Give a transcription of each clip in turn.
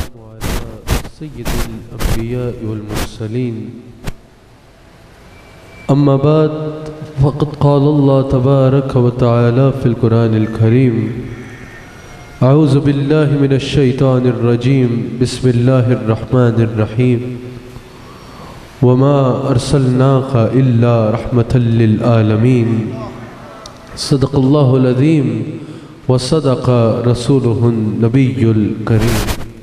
सय्यिदुल अंबिया वल मुरसलीन अम्मा बाद फ़क़द क़ाल अल्लाह तबारक व तआला फ़िल कुरानिल करीम अऊज़ु बिल्लाहि मिनश शैतानिर रजीम बिस्मिल्लाहिर रहमानिर रहीम वमा अरसलनाका इल्ला रहमतल लिल आलमीन सदक़ल्लाहुल अज़ीम व सदक़ रसूलुहुन नबियुल करीम।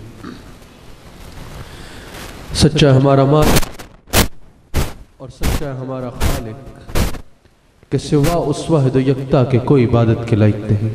सच्चा हमारा मालिक और सच्चा हमारा खालिक के सिवा उस वाहिद यकता के कोई इबादत के लायक नहीं,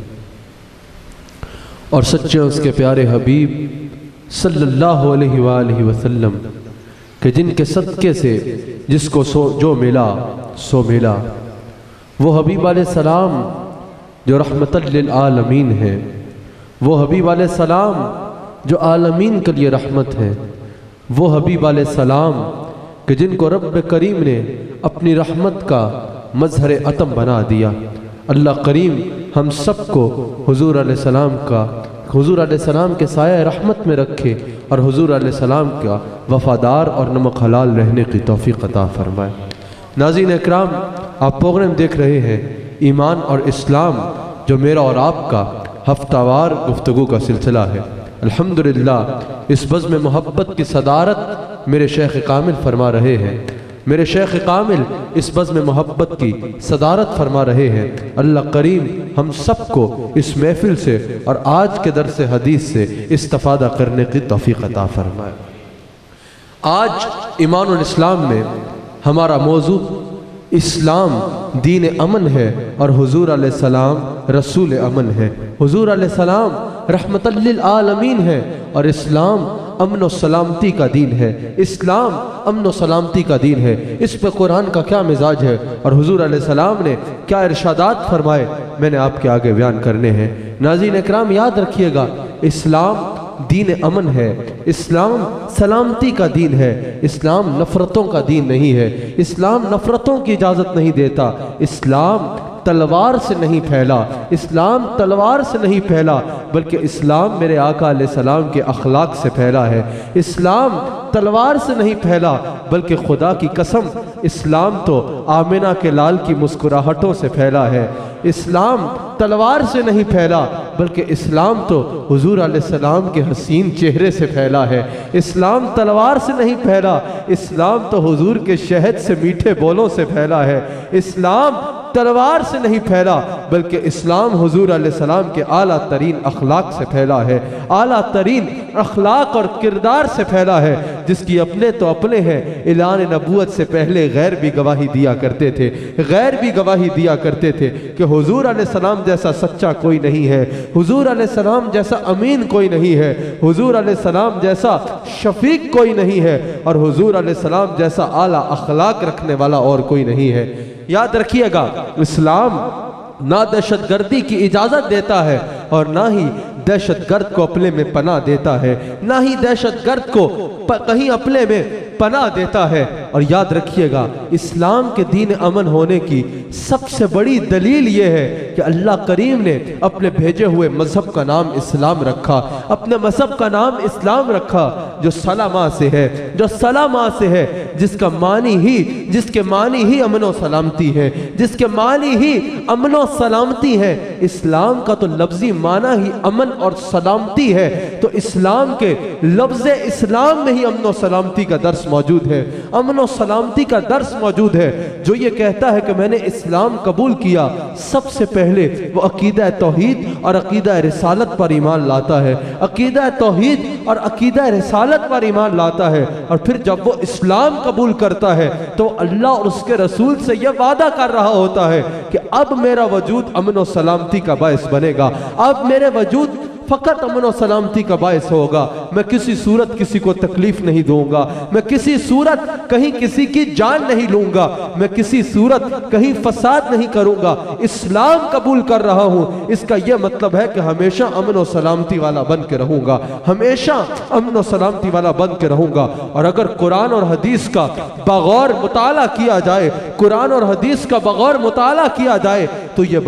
और सच्चे उसके प्यारे हबीब सल्लल्लाहु अलैहि वसल्लम के जिनके सदक़े से जिसको जो मिला सो मिला, वो हबीब अलैहिस्सलाम जो रहमतल लिल आलमीन है, वो हबीब अलैहिस्सलाम जो आलमीन के लिए रहमत है, वो हबीब अलैहिस्सलाम कि जिनको रब्ब करीम ने अपनी रहमत का मज़हर अतम बना दिया। अल्लाह करीम हम सबको हुजूर अलैहिस्सलाम के साया रहमत में रखे और हुजूर अलैहिस्सलाम का वफ़ादार और नमक हलाल रहने की तौफ़ीक़ अता फरमाए। नाज़रीन इकराम, आप प्रोग्राम देख रहे हैं ईमान और इस्लाम, जो मेरा और आपका हफ्तावार गुफ्तगू का सिलसिला है। अल्हम्दुलिल्लाह इस बज़्म में मोहब्बत की सदारत मेरे शेख कामिल फरमा रहे हैं। मेरे शेख कामिल इस बज़्म में मोहब्बत की सदारत फरमा रहे हैं। अल्लाह करीम हम सबको इस महफिल से और आज के दर्स हदीस से इस्तिफ़ादा करने की तौफ़ीक़ अता फरमाए। आज ईमान और इस्लाम में हमारा मौजू इस्लाम दीन अमन है और हुजूर अलैहिस्सलाम रसूल अमन है। हुजूर अलैहिस्सलाम रहमतल लिल आलमीन है और इस्लाम अमन और सलामती का दीन है। इस्लाम अमन और सलामती का दीन है। इस पर कुरान का क्या मिजाज है और हुजूर अलैहिस्सलाम ने क्या इरशादात फरमाए, मैंने आपके आगे बयान करने हैं। नाज़रीन इकराम, याद रखिएगा, इस्लाम दीन अमन है, इस्लाम सलामती का दीन है, इस्लाम नफ़रतों का दीन नहीं है, इस्लाम नफ़रतों की इजाज़त नहीं देता, इस्लाम तलवार से नहीं फैला, इस्लाम तलवार से नहीं फैला, बल्कि इस्लाम मेरे आका अलैहिस्सलाम के अखलाक से फैला है। इस्लाम तलवार से नहीं फैला, बल्कि खुदा की कसम इस्लाम तो आमिना के लाल की मुस्कुराहटों से फैला है। इस्लाम तलवार से नहीं फैला, बल्कि इस्लाम तो हुजूर अलैहिस्सलाम के हसीन चेहरे से फैला है। इस्लाम तलवार से नहीं फैला, इस्लाम तो हुजूर के शहद से मीठे बोलों से फैला है। इस्लाम तलवार से नहीं फैला, बल्कि इस्लाम हुजूर अलैहिस्सलाम के आला तरीन अखलाक से फैला है। आला तरीन अखलाक और किरदार से फैला है, जिसकी अपने तो अपने हैं, ऐलान नबूवत से पहले गैर भी गवाही दिया करते थे। गैर भी गवाही दिया करते थे कि हुजूर अलैहिस्सलाम जैसा सच्चा कोई नहीं है, हुजूर अलैहिस्सलाम जैसा अमीन कोई नहीं है, हुजूर अलैहिस्सलाम जैसा शफीक कोई नहीं है, और हुजूर अलैहिस्सलाम जैसा आला अखलाक रखने वाला और कोई नहीं है। याद रखिएगा, इस्लाम ना दहशतगर्दी की इजाज़त देता है और ना ही दहशतगर्द को अपने में पनाह देता है, ना ही दहशतगर्द को कहीं अपने में पनाह देता है। और याद रखिएगा, इस्लाम के दीन अमन होने की सबसे बड़ी दलील ये है कि अल्लाह करीम ने अपने भेजे हुए मजहब का नाम इस्लाम रखा, अपने मजहब का नाम इस्लाम रखा, जो सलामा से है, जो सलामा से है, जिसके मानी ही अमन और सलामती है, जिसके मानी ही अमन और सलामती है। इस्लाम का तो लफ्जी माना ही अमन और सलामती है, तो इस्लाम के लफ्ज़ इस्लाम में ही अमन और सलामती का दर्स मौजूद है, अमन और सलामती का दर्स मौजूद है। जो ये कहता है कि मैंने इस्लाम कबूल किया, सबसे पहले वो अकीदा तौहीद और अकीदा रिसालत पर ईमान लाता है, अकीदा तौहीद और अकीदा रिसालत पर ईमान लाता है। और फिर जब वो इस्लाम कबूल करता है तो अल्लाह और उसके रसूल से यह वादा कर रहा होता है कि अब मेरा वजूद अमन और सलामती का बायस बनेगा, अब मेरे वजूद फ़कत अमन और सलामती का बायस होगा। मैं किसी सूरत किसी को तकलीफ नहीं दूंगा, मैं किसी सूरत कहीं किसी की जान नहीं लूंगा, मैं किसी सूरत कहीं फसाद नहीं करूंगा। इस्लाम कबूल कर रहा हूं, इसका यह मतलब है कि हमेशा अमन और सलामती वाला बन के रहूंगा, हमेशा अमन और सलामती वाला बन के रहूंगा। और अगर कुरान और हदीस का बगौर मुताला किया जाए, कुरान और हदीस का बगौर मुताला किया जाए, तो यह बात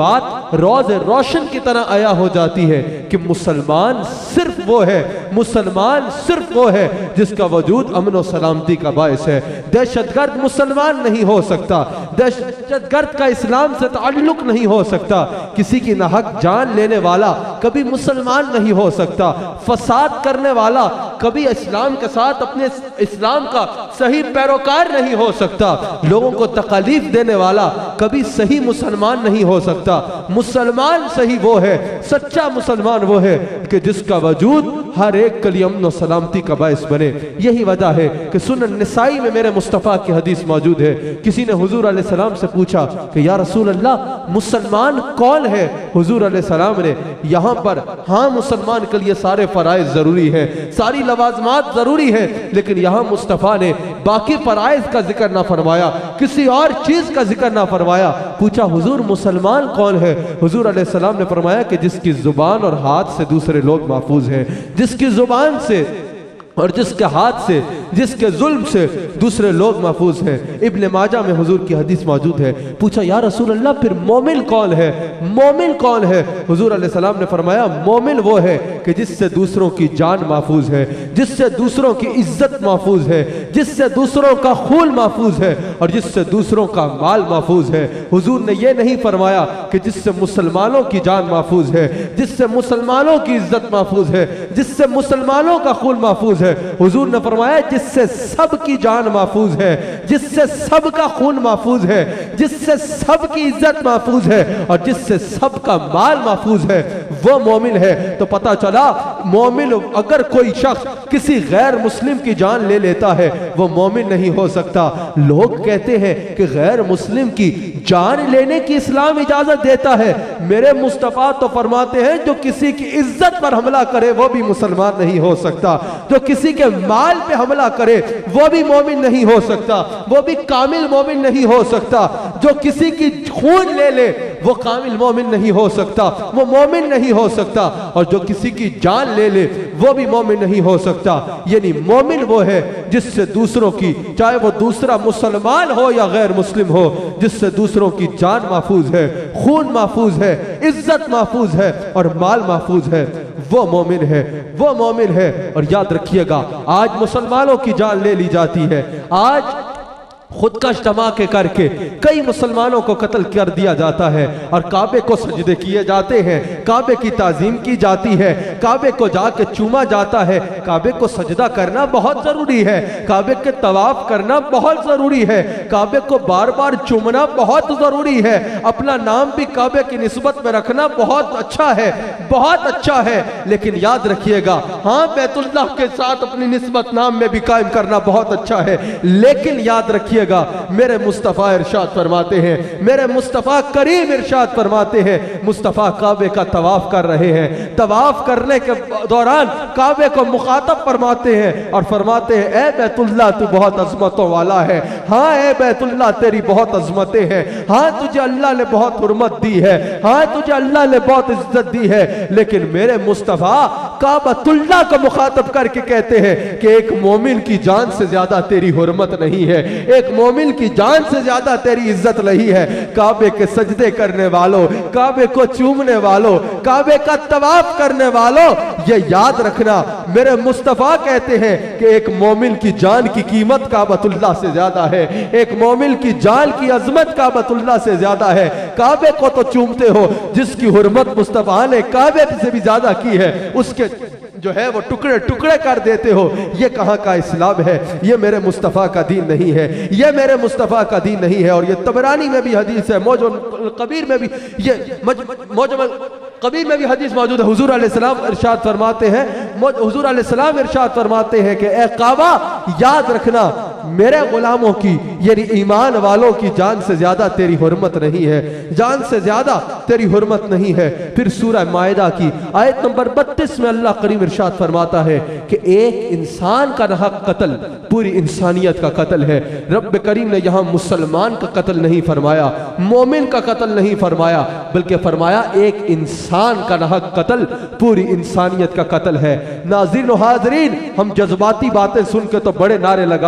रोज़ रोशन की तरह आया हो जाती है कि मुसलमान सिर्फ वो है, मुसलमान सिर्फ वो है जिसका वजूद अमन और सलामती का बायस है। दहशतगर्द मुसलमान नहीं हो सकता, दहशतगर्द का इस्लाम से ताल्लुक नहीं हो सकता, किसी की नाहक जान लेने वाला कभी मुसलमान नहीं हो सकता, फसाद करने वाला कभी इस्लाम के साथ अपने इस्लाम का सही पैरोकार नहीं हो सकता, लोगों को तकलीफ देने वाला कभी सही मुसलमान नहीं हो सकता। मुसलमान सही वो है, सच्चा मुसलमान वो है कि जिसका वजूद हर एक के लिए अमन और सलामती का बायस बने। यही वजह है कि सुनन निसाई में मेरे मुस्तफ़ा की हदीस मौजूद है। किसी ने हुजूर अलैहिस्सलाम से पूछा कि या रसूल अल्लाह मुसलमान कौन है? हुजूर अलैहिस्सलाम ने यहाँ पर हाँ मुसलमान के लिए सारे फराइज जरूरी है, सारी लवाजमात जरूरी है, लेकिन यहाँ मुस्तफ़ा ने बाकी फराइज का जिक्र ना फरमाया, किसी और चीज का जिक्र ना फरमाया। पूछा हुजूर मुसलमान कौन है? हुजूर अलैहिस्सलाम ने फरमाया कि जिसकी जुबान और हाथ से दूसरे लोग महफूज हैं, जिसकी जुबान से और जिसके हाथ से, जिसके जुल्म से दूसरे लोग महफूज हैं। इब्ने माजा में हुजूर की हदीस मौजूद है। पूछा या रसूल अल्लाह फिर मोमिन कौन है? मोमिन कौन है? हुजूर अलैहिस्सलाम ने फरमाया मोमिन वो है कि जिससे दूसरों की जान महफूज है, जिससे दूसरों की इज्जत महफूज है, जिससे दूसरों का खून महफूज है और जिससे दूसरों का माल महफूज है। हुजूर ने यह नहीं फरमाया कि जिससे मुसलमानों की जान महफूज है, जिससे मुसलमानों की इज्जत महफूज है, जिससे मुसलमानों का खून महफूज है। हुजूर ने फरमाया जिससे सबकी जान महफूज है, जिससे सबका खून महफूज है, जिससे सबकी इज्जत महफूज है और जिससे सबका माल महफूज है, वो मोमिन है। तो पता चला मोमिन, अगर कोई शख्स किसी गैर मुस्लिम की जान ले लेता है वो मोमिन नहीं हो सकता। लोग कहते हैं कि गैर मुस्लिम की जान लेने की इस्लाम इजाजत देता है। मेरे मुस्तफा तो फरमाते हैं जो किसी की इज्जत पर हमला करे वो भी मुसलमान नहीं हो सकता, जो किसी के माल पे हमला करे वो भी मोमिन नहीं हो सकता, वो भी कामिल मोमिन नहीं हो सकता। जो किसी की खून ले ले वो कामिल मोमिन नहीं हो सकता, वो मोमिन नहीं हो सकता। और जो किसी की जान ले ले वो भी मोमिन नहीं हो सकता। यानी मोमिन वो है जिससे दूसरों की, चाहे वो दूसरा मुसलमान हो या गैर मुस्लिम हो, जिससे दूसरों की जान महफूज है, खून महफूज है, इज्जत महफूज है और माल महफूज है, वो मोमिन है, वो मोमिन है। और याद रखिएगा आज मुसलमानों की जान ले ली जाती है, आज खुदकश धमाके करके कई मुसलमानों को कत्ल कर दिया जाता है और काबे को सजदे किए जाते हैं, काबे की ताजीम की जाती है, काबे को जाके चूमा जाता है। काबे को सजदा करना बहुत जरूरी है, काबे के तवाफ करना बहुत जरूरी है, काबे को बार बार चूमना बहुत जरूरी है, अपना नाम भी काबे की निस्बत में रखना बहुत अच्छा है, बहुत अच्छा है। लेकिन याद रखिएगा हाँ बैतुल्लाह के साथ अपनी निस्बत नाम में भी कायम करना बहुत अच्छा है, लेकिन याद रखिए मेरे मुस्तफा इरशाद फरमाते हैं, मेरे मुस्तफा करीम इरशाद फरमाते हैं, मुस्तफा काबे का तवाफ कर रहे हैं, तवाफ करने के दौरान काबे को मुखातब फरमाते हैं और फरमाते हैं ए बैतुल्लाह तू बहुत अजमतों वाला है, हाँ ए बैतुल्लाह तेरी बहुत अजमतें हैं, हाँ तुझे अल्लाह ने बहुत हुर्मत दी है, हाँ तुझे अल्लाह ने बहुत इज्जत दी है। लेकिन मेरे मुस्तफा काबतुल्लाह को मुखातब करके कहते हैं कि एक मोमिन की जान से ज्यादा तेरी हुर्मत नहीं है, एक मोमिन की जान से ज्यादा तेरी इज्जत नहीं है। काबे के सजदे करने वालों, काबे को चूमने वालों, काबे का तवाफ करने वालों, ये याद रखना मेरे मुस्तफा कहते हैं कि एक मोमिन की जान की कीमत काबतुल्लाह से ज्यादा है, एक मोमिन की जान की अजमत काबतुल्लाह से ज्यादा है। काबे को तो चूमते हो, जिसकी हुर्मत मुस्तफा ने काबे से भी ज्यादा की है उसके जो है वो टुकड़े टुकड़े कर देते हो। ये कहाँ का इस्लाम है? ये मेरे मुस्तफ़ा का दीन नहीं है, ये मेरे मुस्तफ़ा का दीन नहीं है। और ये तबरानी में भी हदीस है, मौजम कबीर में भी, ये मौजम कबीर में भी हदीस मौजूद है। हुजूर अलैहिस्सलाम इरशाद फरमाते हैं, हुजूर अलैहिस्सलाम इरशाद फरमाते हैं कि ए काबा याद रखना मेरे गुलामों की यानी ईमान वालों की जान से ज्यादा तेरी हुर्मत नहीं है, जान से ज्यादा तेरी हुर्मत नहीं है। फिर सूरह माइदा की आयत नंबर 32 में अल्लाह करीम इरशाद फरमाता है कि एक इंसान का नाहक कत्ल पूरी इंसानियत का कत्ल है। रब करीम ने यहाँ मुसलमान का कत्ल नहीं फरमाया, मोमिन का कत्ल नहीं फरमाया, बल्कि फरमाया एक इंसान का नाहक कत्ल पूरी इंसानियत का कत्ल है। नाज़रीन व हाज़रीन, हम जज्बाती बातें सुन के तो बड़े नारे लगाते हैं,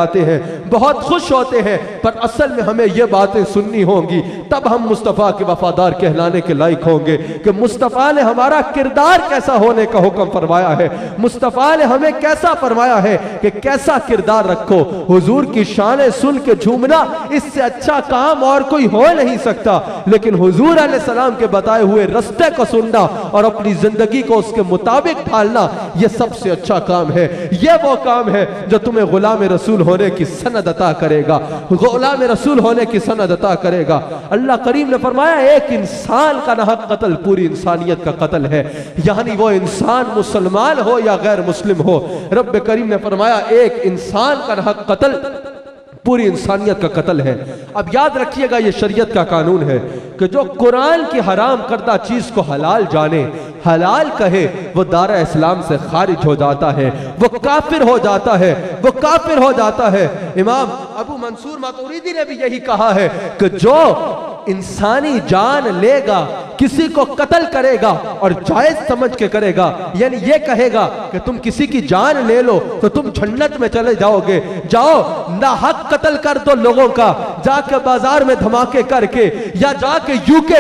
बहुत खुश होते हैं, पर असल में हमें ये बातें सुननी होंगी, तब हम मुस्तफ़ा के वफादार कहलाने के लायक होंगे कि मुस्तफ़ा ने हमारा किरदार कैसा होने का हुक्म फरमाया है, मुस्तफ़ा ने हमें कैसा फरमाया है कि कैसा किरदार रखो। हुजूर की शान सुन के झूमना, इससे अच्छा काम और कोई हो नहीं सकता, लेकिन हुजूर अलैहिस्सलाम के बताए हुए रास्ते को सुनना और अपनी जिंदगी को उसके मुताबिक ढालना, यह सबसे अच्छा काम है। यह वो काम है जो तुम्हें गुलाम रसूल होने की सनद अता करेगा, गुलाम रसूल होने की सनद अता करेगा। अल्लाह करीम ने फरमाया एक इंसान का नाहक कत्ल पूरी इंसानियत का कत्ल है, यानी वो इंसान मुसलमान हो या गैर मुस्लिम हो। रब करीम ने फरमाया एक इंसान का नाहक कत्ल पूरी इंसानियत का कत्ल है। अब याद रखिएगा ये शरीयत का कानून है कि जो कुरान की हराम करदा चीज को हलाल जाने, हलाल कहे, वो दारा इस्लाम से खारिज हो जाता है, वो काफिर हो जाता है, वो काफिर हो जाता है। इमाम अबू मंसूर मातुरीदी ने भी यही कहा है कि जो इंसानी जान लेगा, किसी को कत्ल करेगा और जायज समझ के करेगा, यानी ये कहेगा कि तुम किसी की जान ले लो तो तुम जन्नत में चले जाओगे, जाओ ना हक कत्ल कर दो लोगों का, जाके बाजार में धमाके करके, या जाके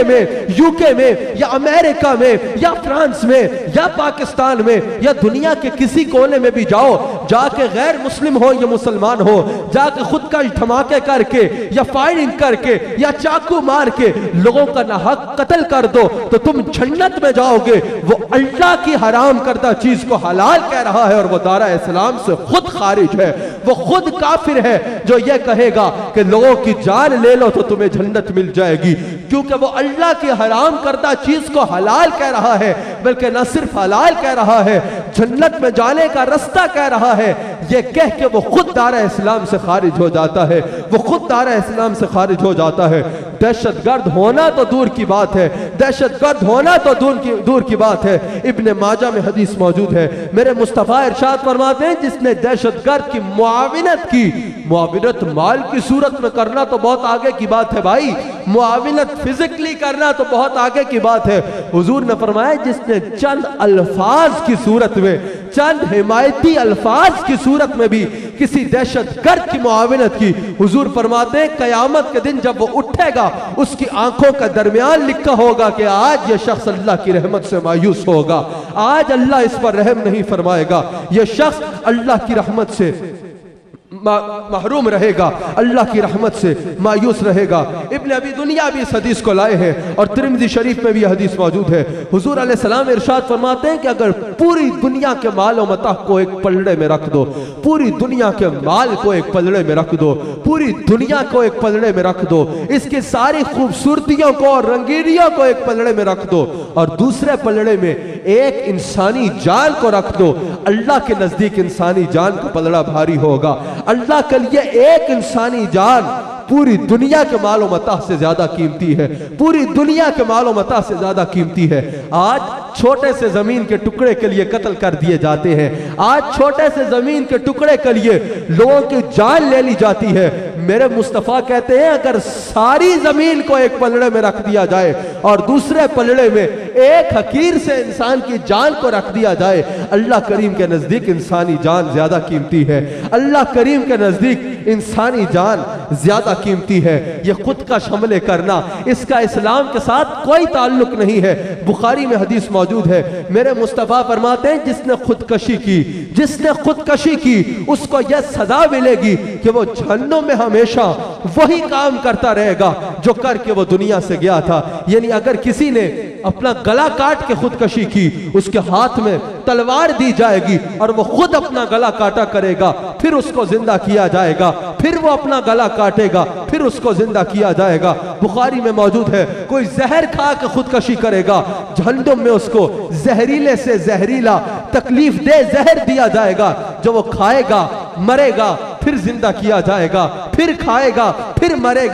यूके में या अमेरिका में या फ्रांस में या पाकिस्तान में या दुनिया के किसी कोने में भी जाओ, जाके गैर मुस्लिम हो या मुसलमान हो, जाके खुद का धमाके करके या फायरिंग करके या चाकू मार के लोगों का ना हक कत्ल कर दो तो तुम जन्नत में जाओगे। वो अल्लाह की हराम करदा चीज को हलाल कह रहा है और वो दारा इस्लाम से खुद खारिज है, वो खुद काफिर है जो ये कहेगा कि लोगों की जान ले लो तो तुम्हें जन्नत मिल जाएगी, क्योंकि वो अल्लाह की हराम करदा चीज को हलाल कह रहा है, बल्कि न सिर्फ हलाल कह रहा है, जन्नत में जाने का रास्ता कह रहा है। ये कह के वो खुद दारा इस्लाम से खारिज हो जाता है, वो खुद दारा इस्लाम से खारिज हो जाता है। दहशतगर्द होना तो दूर की बात है, दहशतगर्द होना तो दूर की बात है। इब्ने माजा में हदीस मौजूद है, मेरे मुस्तफ़ा इरशाद फरमाते हैं जिसने दहशतगर्द की मुआविनत की, मुआविनत माल की सूरत में करना तो बहुत आगे की बात है भाई, मुआविनत फिजिकली करना तो बहुत आगे की बात है। हुजूर ने फरमाया जिसने चंद अल्फाज की सूरत में, चंद हिमायती अल्फाज की सूरत में भी किसी दहशतगर्द की मुआविनत की, हुजूर फरमाते हैं कयामत के दिन जब वो उठेगा उसकी आंखों का दरमियान लिखा होगा कि आज ये शख्स अल्लाह की रहमत से मायूस होगा, आज अल्लाह इस पर रहम नहीं फरमाएगा, ये शख्स अल्लाह की रहमत से महरूम रहेगा, अल्लाह की रहमत से मायूस रहेगा। इब्ने अबी दुनिया भी इस हदीस को लाए हैं और तिरमिज़ी शरीफ में भी हदीस मौजूद है। हुजूर अलैहिस्सलाम इरशाद फरमाते हैं कि अगर पूरी दुनिया के माल और मता को एक पलड़े में रख दो, पूरी दुनिया के माल को एक पलड़े में रख दो, पूरी दुनिया को एक पलड़े में रख दो, इसकी सारी खूबसूरतियों को और रंगीनियों को एक पलड़े में रख दो और दूसरे पलड़े में एक इंसानी जान को रख दो, अल्लाह के नजदीक इंसानी जान का पलड़ा भारी होगा। अल्लाह के लिए एक इंसानी जान पूरी दुनिया के मालो मता से ज्यादा कीमती है, पूरी दुनिया के मालो मता से ज्यादा कीमती है। आज छोटे से जमीन के टुकड़े के लिए कत्ल कर दिए जाते हैं, आज छोटे से जमीन के टुकड़े के लिए लोगों की जान ले ली जाती है। मेरे मुस्तफ़ा कहते हैं अगर सारी जमीन को एक पलड़े में रख दिया जाए और दूसरे पलड़े में एक हकीर से इंसान की जान को रख दिया जाए, अल्लाह करीम के नजदीक इंसानी जान ज्यादा कीमती है, अल्लाह करीम के नजदीक इंसानी जान ज्यादा कीमती है। यह खुद का शमले करना, इसका इस्लाम के साथ कोई ताल्लुक नहीं है। बुखारी में हदीस मौजूद है, मेरे मुस्तफ़ा फरमाते हैं जिसने खुदकशी की, जिसने खुदकशी की उसको यह सजा मिलेगी कि वो जहन्नुम में हमेशा वही काम करता रहेगा जो करके वो दुनिया से गया था। यानी अगर किसी ने अपना गला काट के खुदकशी की, उसके हाथ में तलवार दी जाएगी और वो खुद अपना गला काटा करेगा, फिर उसको जिंदा किया जाएगा, फिर वो अपना गला काटेगा, फिर उसको जिंदा किया जाएगा। बुखारी में मौजूद है कोई जहर खा के खुदकशी करेगा, जहन्नुम में उसको जहरीले से जहरीला तकलीफ दे जहर दिया जाएगा, जो वो खाएगा मरेगा, फिर जिंदा किया जाएगा, फिर खाएगा, फिर मरेगा, फिर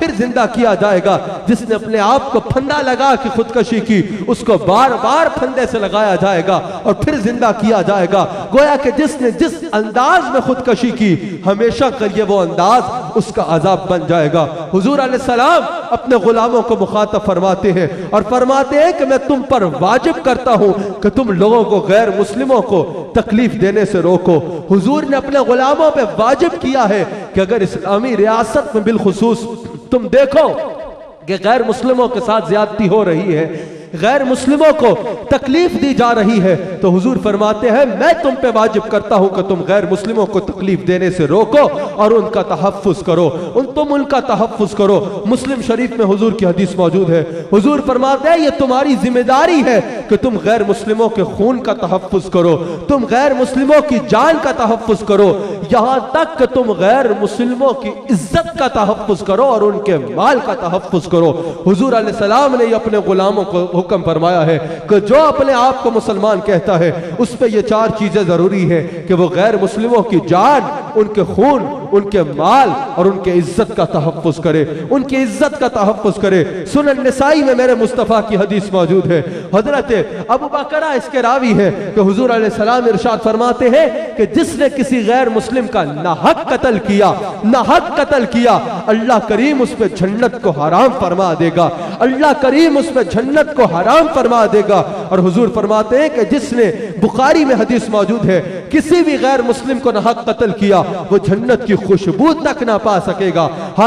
फिर जिंदा किया जाएगा। जिसने अपने आप को फंदा लगा के खुदकशी की, उसको बार बार फंदे से लगाया जाएगा और फिर जिंदा किया जाएगा। गोया कि जिसने जिस अंदाज में खुदकशी की, हमेशा के लिए वो अंदाज उसका अजाब बन जाएगा। हुजूर अलैहिस्सलाम अपने गुलामों को मुखातब फरमाते हैं और फरमाते हैं कि मैं तुम पर वाजिब करता हूं कि तुम लोगों को, गैर मुस्लिमों को तकलीफ देने से रोको। हुजूर ने अपने गुलामों पे वाजिब किया है कि अगर इस्लामी रियासत में बिलखुसूस तुम देखो कि गैर मुस्लिमों के साथ ज्यादती हो रही है, गैर मुस्लिमों को तकलीफ दी जा रही है, तो हुजूर फरमाते हैं मैं तुम पे वाजिब करता हूं कि तुम गैर मुस्लिमों को तकलीफ देने से रोको और उनका तहफ्फुज करो, तुम उनका तहफ्फुज करो। मुस्लिम शरीफ में हुजूर की हदीस मौजूद है। हुजूर फरमाते हैं ये तुम्हारी जिम्मेदारी है कि तुम गैर मुस्लिमों के खून का तहफ्फुज करो, तुम गैर मुस्लिमों की जान का तहफ्फुज करो, यहां तक कि तुम गैर मुस्लिमों की इज्जत का तहफ्फुज करो और उनके माल का तहफ्फुज करो। हुजूर अलैहिस्सलाम ने अपने गुलामों को हुक्म फरमाया है कि जो अपने आप को मुसलमान कहता है उस पे ये चार चीजें जरूरी है कि वो गैर मुस्लिमों की जान, उनके खून, उनके माल और उनके इज्जत का तहफ्फुज करे, उनकी इज्जत का तहफ्फुज करे। सुनन निसाई में मेरे मुस्तफा की हदीस मौजूद है। हजरत अबू बकरा इसके रावी है कि हुजूर अलैहिस्सलाम इरशाद फरमाते हैं कि जिसने किसी गैर मुस्लिम का नाहक कत्ल किया, नाहक कत्ल किया, अल्लाह करीम उस पे जन्नत को हराम फरमा देगा, अल्लाह करीम उस पे जन्नत को हराम फरमा देगा। और हुजूर फरमाते हैं कि जिसने, बुखारी में हदीस मौजूद है, किसी भी गैर मुस्लिम को नाहक कत्ल किया वो जन्नत की खुशबू तक ना पा सकेगा,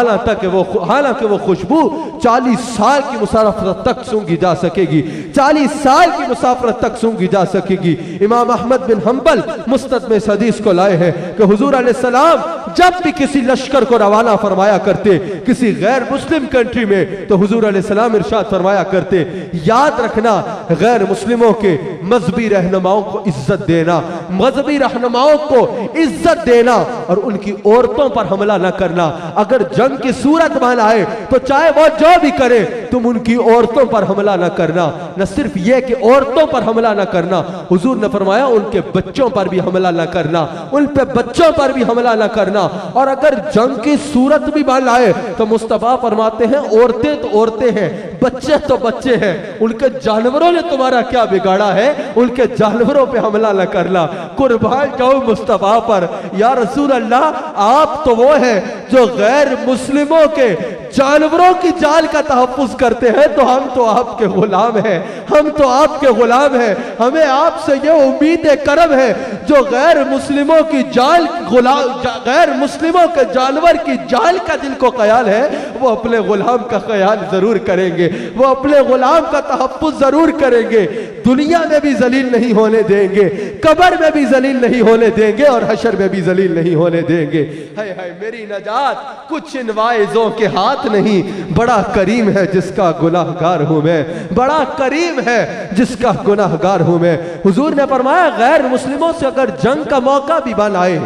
हालांकि वो खुशबू 40 साल की मुसाफरत तक सूंघी जा सकेगी, 40 साल की मुसाफरत तक सूंघी जा सकेगी। इमाम अहमद बिन हंबल मुस्नद में इस हदीस को लाए हैं कि हुजूर अलैहिस्सलाम जब भी किसी लश्कर को रवाना फरमाया करते किसी गैर मुस्लिम कंट्री में, तो हुजूर अलैहिस्सलाम इरशाद फरमाया करते, याद रखना गैर मुस्लिमों के मजहबी रहनुमाओं को इज्जत देना, मजहबी रहनुमाओं को इज्जत देना और उनकी औरतों पर हमला न करना। अगर जंग की सूरत बन आए तो चाहे वो जो भी करे, तुम उनकी औरतों पर हमला न करना। न सिर्फ ये कि औरतों पर हमला न करना, हुजूर ने फरमाया उनके बच्चों पर भी हमला न करना, उन पे बच्चों पर भी हमला न करना। और अगर जंग की सूरत भी बन आए तो मुस्तफा फरमाते हैं औरतें तो औरतें हैं, बच्चे तो बच्चे हैं, उनके जानवरों ने तुम्हारा क्या बिगाड़ा है, उनके जानवरों पे हमला न करना। कुर्बान जाओ मुस्तफा पर, या रसूल अल्लाह आप तो वो है जो गैर मुस्लिमों के जानवरों की जान का तहफ्फुज करते हैं, तो हम तो आपके गुलाम हैं, हम तो आपके गुलाम हैं। हमें आपसे ये उम्मीद करम है जो गैर मुस्लिमों की जान, गैर मुस्लिमों के जानवर की जान का जिनको ख्याल है वो अपने गुलाम का ख्याल जरूर करेंगे, वो अपने गुलाम का तहफ्फुज जरूर करेंगे। दुनिया में भी जलील नहीं होने देंगे, कब्र में भी जलील नहीं होने देंगे और हशर में भी जलील नहीं होने देंगे। हाय हाय मेरी नजात कुछ इन वाइजों के हाथ नहीं, बड़ा करीम है जिसका गुनाहगार हूं मैं, बड़ा करीम है जिसका गुनाहगार हूं मैं। हुजूर ने फरमाया गैर मुस्लिमों से अगर जंग का मौका भी बन आए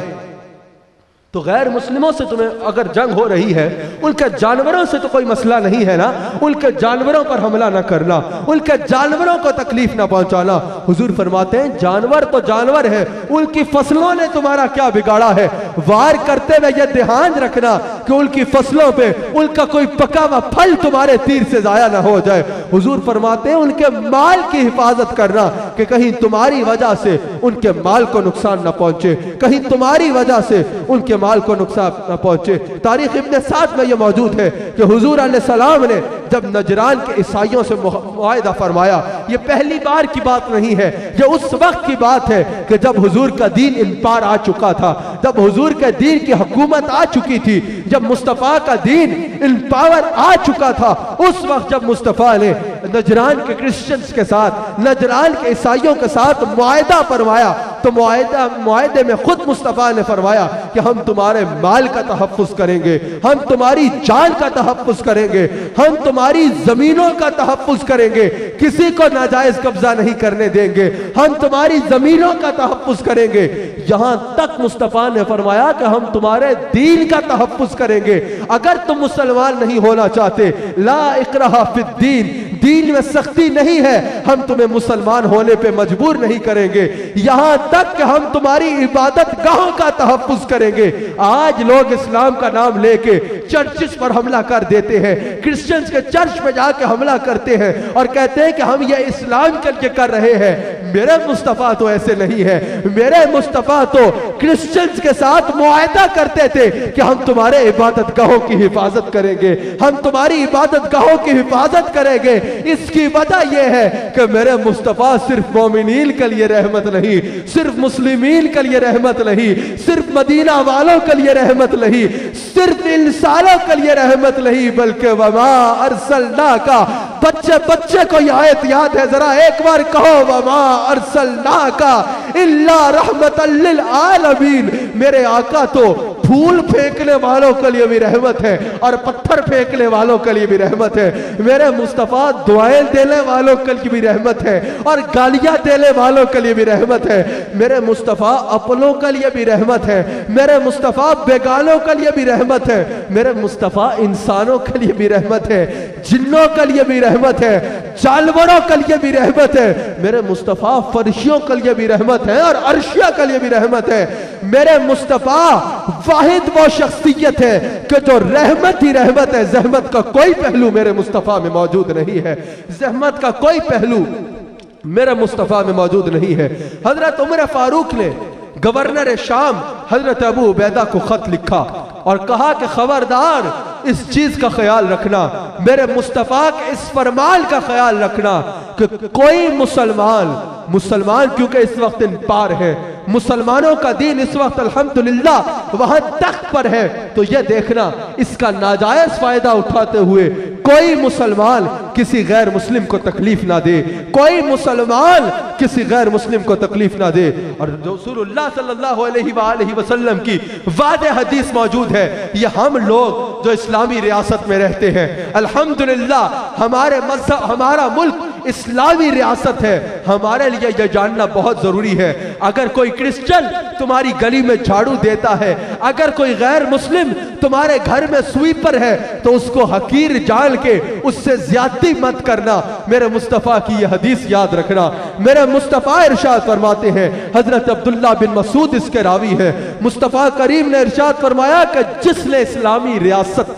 तो गैर मुस्लिमों से तुम्हें अगर जंग हो रही है, उनके जानवरों से तो कोई मसला नहीं है ना, उनके जानवरों पर हमला ना करना, उनके जानवरों को तकलीफ ना पहुंचाना। हुजूर फरमाते हैं जानवर तो जानवर है, उनकी फसलों ने तुम्हारा क्या बिगाड़ा है। वार करते हुए यह ध्यान रखना कि उनकी फसलों पे उनका कोई पका हुआ फल तुम्हारे तीर से जाया ना हो जाए। हुजूर फरमाते हैं उनके माल की हिफाजत करना कि कहीं तुम्हारी वजह से उनके माल को नुकसान ना पहुंचे, कहीं तुम्हारी वजह से उनके माल को नुकसान न पहुंचे। तारीख इब्न साद में यह मौजूद है कि हुजूर अलैहिस्सलाम ने जब नजरान के ईसाइयों से मुआहदा फरमाया, यह पहली बार की बात नहीं है, यह उस वक्त की बात है कि जब हुजूर का दीन इन पार आ चुका था, जब हुजूर के दीन की हुकूमत आ चुकी थी, जब मुस्तफा का दीन इन पावर आ चुका था। उस वक्त जब मुस्तफा ने नजरान के क्रिश्चियंस के साथ, नजरान के ईसाइयों के साथ मुआहदा फरमाया, तो मुआहदे में खुद मुस्तफा ने फरमाया कि हम तुम्हारे माल का तहफ्फुज करेंगे, हम तुम्हारी जान का तहफ्फुज करेंगे, हम तुम्हारी जमीनों का तहफ्फुज करेंगे, किसी को नाजायज कब्जा नहीं करने देंगे, हम तुम्हारी जमीनों का तहफ्फुज करेंगे। यहां तक मुस्तफा ने फरमाया कि हम तुम्हारे दीन का तहफ्फुज करेंगे। अगर तुम मुसलमान नहीं होना चाहते, ला इकराहा फिद्दीन, दीन में सख्ती नहीं है, हम तुम्हें मुसलमान होने पे मजबूर नहीं करेंगे, यहां तक कि हम तुम्हारी इबादत गाहों का तहफ्फुज करेंगे। आज लोग इस्लाम का नाम लेके चर्चिस पर हमला कर देते हैं, क्रिश्चियंस के चर्च में जाके हमला करते हैं और कहते हैं कि हम ये इस्लाम के लिए कर रहे हैं। मेरे मुस्तफा तो ऐसे नहीं है। मेरे मुस्तफा तो क्रिश्चियंस के साथ मुआहदा करते थे कि हम तुम्हारे इबादत गाहों की हिफाजत करेंगे, हम तुम्हारी इबादत गाहों की हिफाजत करेंगे। इसकी वजह यह है कि मेरे मुस्तफा सिर्फ मोमिनीन के लिए रहमत नहीं, सिर्फ मुस्लिमीन के लिए रहमत नहीं, सिर्फ मदीना वालों के लिए रहमत नहीं, सिर्फ इंसानों के लिए रहमत नहीं, बल्कि वमा अरसलना का बच्चे बच्चे को यह आयत याद है, जरा एक बार कहो, वमा अरसलना का इल्ला रहमतल लिल आलमीन। मेरे आका तो फूल फेंकने वालों के लिए भी रहमत है और पत्थर फेंकने वालों के लिए भी रहमत है। मेरे मुस्तफा दुआएं देने वालों के लिए भी रहमत है और गालियां देने वालों के लिए भी रहमत है। मेरे मुस्तफा अपनों के लिए भी रहमत है, मेरे मुस्तफा बेगानों के लिए भी रहमत है, मेरे मुस्तफा इंसानों के लिए भी रहमत है, जिन्नों के लिए भी रहमत है, जानवरों के लिए भी रहमत है। मेरे मुस्तफा फरिश्तियों के लिए भी रहमत है और अर्शिया के लिए भी रहमत है। मेरे मुस्तफा वाहिद वो शख्सियत है कि जो रहमत ही रहमत है। जहमत का कोई पहलू मेरे मुस्तफा में मौजूद नहीं है, जहमत का कोई पहलू मेरे मुस्तफा में मौजूद नहीं है। हजरत उमर फारूक ने गवर्नर शाम हजरत अबू उबैदा को खत लिखा और कहा कि खबरदार इस चीज का ख्याल रखना, मेरे मुस्तफा के इस फरमान का ख्याल रखना कि कोई मुसलमान क्योंकि इस वक्त इन पार है, मुसलमानों का दीन इस वक्त अल्हम्दुलिल्लाह वहां तख्त पर है, तो यह देखना इसका नाजायज फायदा उठाते हुए कोई मुसलमान किसी गैर मुस्लिम को तकलीफ ना दे, कोई मुसलमान किसी गैर मुस्लिम को तकलीफ ना दे। और रसूलुल्लाह सल्लल्लाहु अलैहि वसल्लम की वादे हदीस मौजूद है। ये हम लोग जो इस्लामी रियासत में रहते हैं, अल्हम्दुलिल्लाह हमारे मज़हब, हमारा मुल्क इस्लामी रियासत है, हमारे लिए यह जानना बहुत जरूरी है। अगर कोई क्रिश्चियन तुम्हारी गली में झाड़ू देता है, अगर कोई गैर मुस्लिम तुम्हारे घर में स्वीपर है, तो उसको हकीर जान के उससे ज्यादती मत करना। मेरे मुस्तफा की यह हदीस याद रखना। मेरे मुस्तफा इरशाद फरमाते हैं, हजरत अब्दुल्ला बिन मसूद इसके रावी है, मुस्तफा करीम ने इरशाद फरमाया कि जिसने इस्लामी रियासत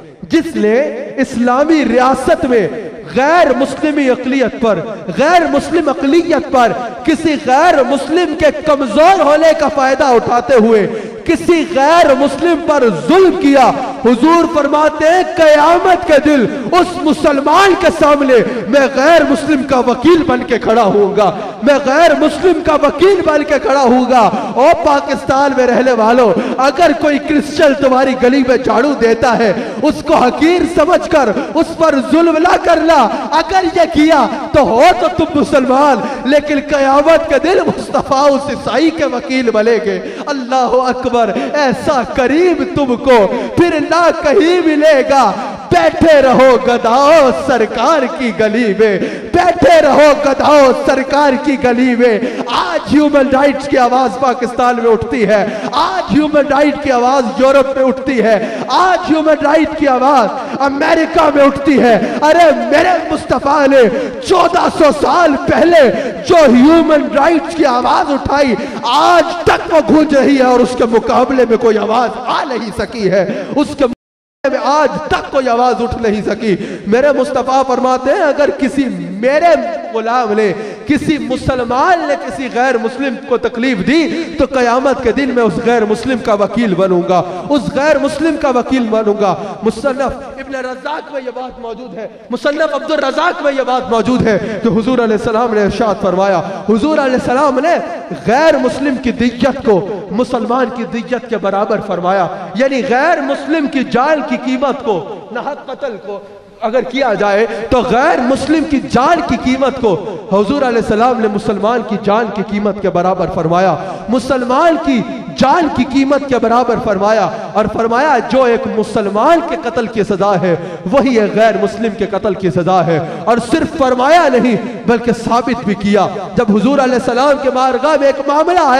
में गैर मुस्लिमी अक़लियत पर, गैर मुस्लिम अक़लियत पर किसी गैर मुस्लिम के कमजोर होने का फायदा उठाते हुए किसी गैर मुस्लिम पर जुल्म किया, हुजूर फरमाते हैं कयामत के दिन उस मुसलमान के सामने मैं गैर मुस्लिम का वकील बन के खड़ा होऊंगा, मैं गैर मुस्लिम का वकील बन के खड़ा होऊंगा। और पाकिस्तान में रहने वालों, अगर कोई क्रिश्चियन तुम्हारी गली में झाड़ू देता है, उसको हकीर समझकर उस पर जुल्म ना करना। अगर ये किया तो हो तो तुम मुसलमान, लेकिन कयामत के दिन मुस्तफा उस ईसाई के वकील बनेंगे। अल्लाह अकबर, ऐसा करीब तुमको फिर ना कहीं मिलेगा। बैठे रहो गधाओ सरकार की गली में, बैठे रहो गधाओ सरकार की गली में। आज ह्यूमन राइट्स की आवाज पाकिस्तान में उठती है, आज ह्यूमन राइट की आवाज यूरोप में उठती है, आज ह्यूमन राइट की आवाज अमेरिका में उठती है। अरे मेरे मुस्तफा ने 1400 साल पहले जो ह्यूमन राइट्स की आवाज उठाई, आज तक वो गूंज रही है और उसके मुकाबले में कोई आवाज आ नहीं सकी है, उसके में आज तक कोई आवाज उठ नहीं सकी। मेरे मुस्तफा फरमाते हैं, अगर किसी मेरे गुलाम ने, किसी मुसलमान ने किसी गैर मुस्लिम को तकलीफ दी, तो कयामत के दिन मैं उस गैर मुस्लिम का वकील बनूंगा, उस गैर मुस्लिम का वकील बनूंगा। मुसन्नफ इब्न रज़ाक में यह बात मौजूद है, मुसन्नफ अब्दुल रज़ाक में यह बात मौजूद है कि हुजूर अलैहिस्सलाम ने इरशाद फरमाया, हुजूर अलैहिस्सलाम ने गैर मुस्लिम की दिय्यत को मुसलमान की दिय्यत के बराबर फरमाया। यानी गैर मुस्लिम की जान की कीमत को, नाहक कत्ल को अगर किया जाए तो गैर मुस्लिम की जान की कीमत को हुजूर अलैहिस्सलाम ने मुसलमान की जान की कीमत के बराबर फरमाया, मुसलमान की जान की कीमत के बराबर फरमाया। और फरमाया जो एक मुसलमान के कत्ल की सजा है वही एक गैर मुस्लिम के कत्ल की सजा है। और सिर्फ फरमाया नहीं बल्कि साबित भी किया। जब हुजूर अलैहिस्सलाम के बारगाह में एक मामला आया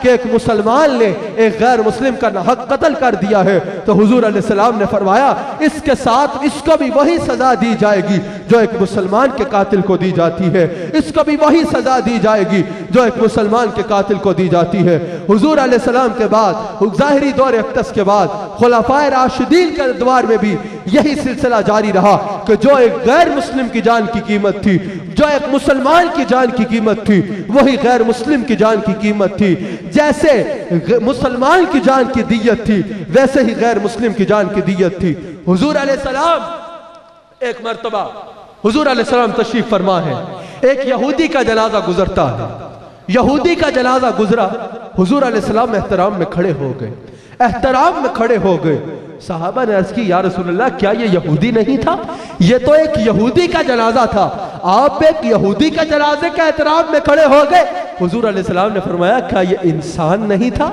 कि एक मुसलमान ने एक गैर मुस्लिम का नाहक कत्ल कर दिया है, तो हुजूर अलैहिस्सलाम ने फरमाया इसके साथ इसको भी वही सजा दी जाएगी जो एक मुसलमान के कातिल को दी जाती है, इसको भी वही सजा दी जाएगी जो एक मुसलमान के कातिल को दी जाती है। हुजूर अलैहिस्सलाम के बाद ज़ाहिरी दौर अक़दस के बाद खुलाफाए राशिदीन के दौर में भी यही सिलसिला जारी रहा कि जो एक गैर मुस्लिम की जान की कीमत थी, जो एक मुसलमान की जान की कीमत थी, वही गैर मुस्लिम की जान की कीमत थी। जैसे मुसलमान की जान की दियत थी, वैसे ही गैर मुस्लिम की जान की दियत थी। हुजूर अलैहिस्सलाम एक मर्तबा हुजूर अलैहिस्सलाम तशरीफ फरमा है, एक यहूदी का जनाजा गुजरता है, यहूदी का जनाजा गुजरा, हुजूर अलैहिस्सलाम एहतराम में खड़े हो गए, एहतराम में खड़े हो गए। साहबा ने अर्ज की या रसूलल्लाह क्या ये यहूदी नहीं था? ये तो एक यहूदी का जनाजा था, आप एक यहूदी का जनाजे के एहतराम में खड़े हो गए। हुजूर अलैहिस्सलाम ने फरमाया क्या ये इंसान नहीं था?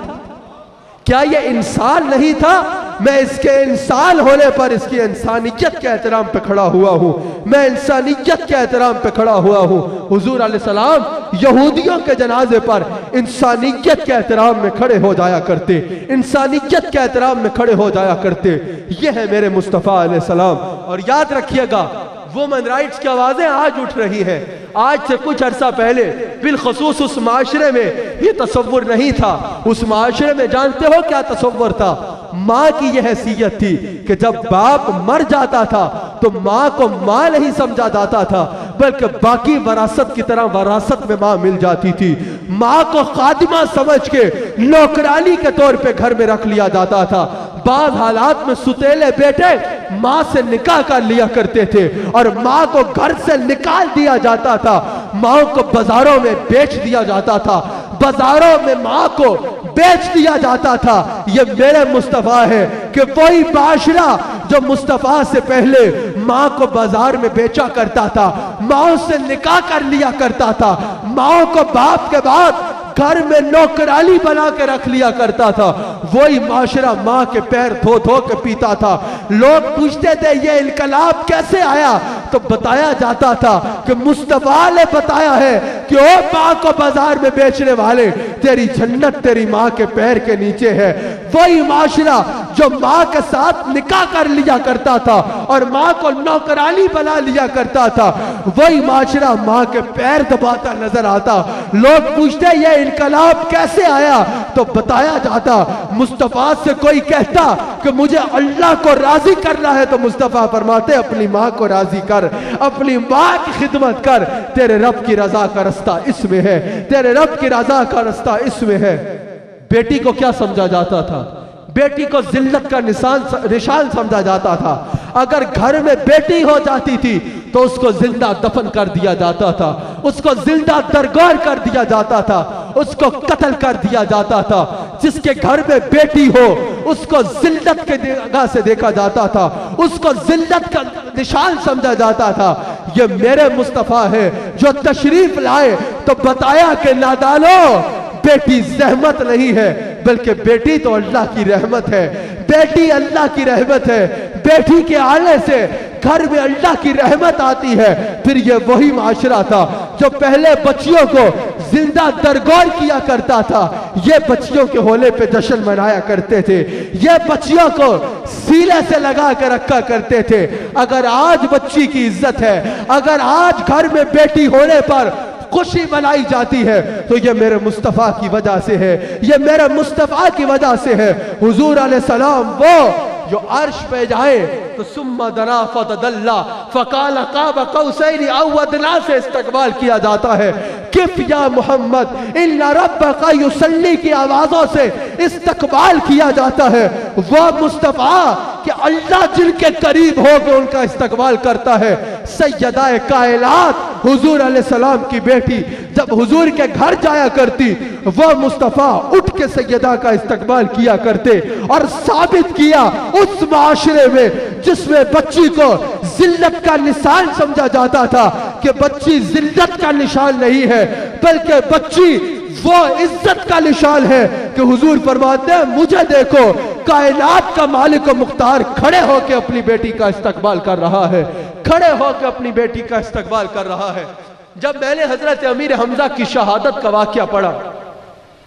क्या ये इंसान नहीं था? मैं इसके इंसान होने पर इसकी इंसानियत के एहतराम पे खड़ा हुआ हूँ, मैं इंसानियत के एहतराम पे खड़ा हुआ हूँ। हुजूर अलैहिस्सलाम यहूदियों के जनाजे पर इंसानियत के एहतराम में खड़े हो जाया करते, इंसानियत के एहतराम में खड़े हो जाया करते। ये है मेरे मुस्तफ़ा अलैहिस्सलाम। और याद रखिएगा वुमेन राइट्स की आवाजें आज उठ रही हैं। आज से कुछ अरसा पहले बिलखसूस उस माशरे में ये तसव्वुर नहीं था। उस माशरे में जानते हो क्या तसव्वुर था? माँ की यह हैसियत थी कि जब बाप मर जाता था तो माँ को माँ नहीं समझा जाता था, बल्कि बाकी वरासत की तरह वरासत में माँ मिल जाती थी। माँ को खादिमा समझ के नौकरानी के तौर पे घर में रख लिया जाता था। बाद हालात में सुतेले बेटे माँ से निकाह कर लिया करते थे और माँ को घर से निकाल दिया जाता था, माँ को बाजारों में बेच दिया जाता था, बाजारों में माँ को बेच दिया जाता था। ये मेरे मुस्तफा है कि वही माशरा जो मुस्तफा से पहले माँ को बाजार में बेचा करता था, माँ से निकाह कर लिया करता था, माँ को बाप के बाद घर में नौकरानी बना के रख लिया करता था, वही माशरा माँ के पैर धो धो के पीता था। लोग पूछते थे ये इनकलाब कैसे आया, तो बताया जाता था कि मुस्तफा ने बताया है कि ओ माँ को बाजार में बेचने वाले, तेरी जन्नत तेरी माँ के पैर के नीचे है। वही माशरा जो माँ के साथ निकाह कर लिया करता था और माँ को नौकरानी बना लिया करता था, वही माशरा माँ के पैर दबाता नजर आता। लोग पूछते ये इनकलाब कैसे आया, तो बताया जाता मुस्तफा से कोई कहता कि मुझे अल्लाह को राजी करना है, तो मुस्तफा फरमाते अपनी माँ को राजी कर, अपनी माँ की खिदमत कर, तेरे रब की रजा का रास्ता इसमें है, तेरे रब की रजा का रास्ता इसमें है। बेटी को क्या समझा जाता था? बेटी को जिल्लत का निशान समझा जाता था। अगर घर में बेटी हो जाती थी तो उसको जिंदा दफन कर दिया जाता था, उसको जिंदा दरगोर कर दिया जाता था, उसको कत्ल कर दिया जाता था। जिसके घर में बेटी हो उसको जिल्लत के निगाह से देखा जाता था, उसको जिल्लत का निशान समझा जाता था। ये मेरे मुस्तफा है जो तशरीफ लाए तो बताया कि नादानो बेटी जहमत नहीं है, बल्कि बेटी तो अल्लाह की रहमत है, बेटी अल्लाह की रहमत है। बेटी के आने से घर में अल्लाह की रहमत आती है। फिर ये वही माशरा था जो पहले बच्चियों को जिंदा दरगोर किया करता था, ये बच्चियों के होने पे जश्न मनाया करते थे, ये बच्चियों को सीने से लगा कर रखा करते थे। अगर आज बच्ची की इज्जत है, अगर आज घर में बेटी होने पर खुशी मनाई जाती है, तो ये मेरे मुस्तफा की वजह से है, ये मेरे मुस्तफा की वजह से है। हुजूर अलैहिस्सलाम वो जो अर्श पे जाए तो सुम्मा दना फतदल्ला फकाल काब कौसैनी औ अदना से इस्तकबाल किया जाता है। किफ या मोहम्मद इन्ना रब्बका युसल्ली की आवाजों से इस्तकबाल किया जाता है। वह मुस्तफा कि अल्लाह जिनके करीब होकर उनका इस्तकबाल करता है। सैयदा कायनात हुजूर अलैहिस्सलाम की बेटी जब हुजूर के घर जाया करती, वह मुस्तफा उठ के सैयदा का इस्तकबाल किया करते और साबित किया उस माशरे में जिसमें बच्ची को जिल्लत का निशान समझा जाता था कि बच्ची जिल्लत का निशान नहीं है, बल्कि बच्ची वो इज्जत का निशान है कि हुजूर फरमाते हैं मुझे देखो कायनात का मालिक व मुख्तार खड़े होकर अपनी बेटी का इस्तकबाल कर रहा है, खड़े होकर अपनी बेटी का इस्तकबाल कर रहा है। जब मैंने हजरत अमीर हमजा की शहादत का वाकया पढ़ा,